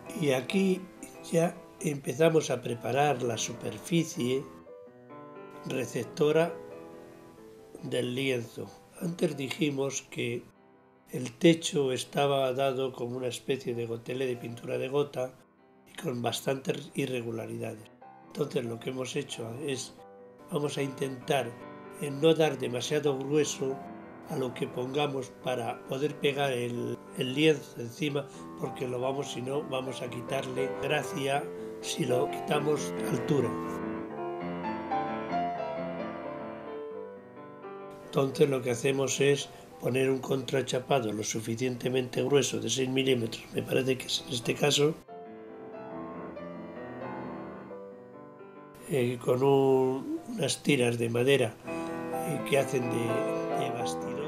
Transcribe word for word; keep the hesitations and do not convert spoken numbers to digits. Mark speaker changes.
Speaker 1: Y aquí ya empezamos a preparar la superficie receptora del lienzo. Antes dijimos que el techo estaba dado como una especie de gotele de pintura de gota y con bastantes irregularidades. Entonces lo que hemos hecho es, vamos a intentar en no dar demasiado grueso a lo que pongamos para poder pegar el, el lienzo encima, porque lo vamos, si no, vamos a quitarle gracia si lo quitamos altura. Entonces lo que hacemos es poner un contrachapado lo suficientemente grueso, de seis milímetros, me parece que es en este caso, eh, con un, unas tiras de madera eh, que hacen de, de bastidor.